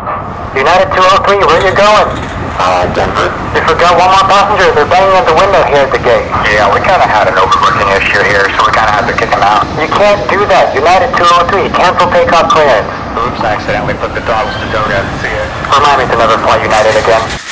United 203, where you going? Denver. You forgot one more passenger. They're banging at the window here at the gate. Yeah, we kind of had an overbooking issue here, so we kind of had to kick him out. You can't do that. United 203, cancel takeoff clearance. Oops, I accidentally put the dogs to Doga. See ya. Remind me to never fly United again.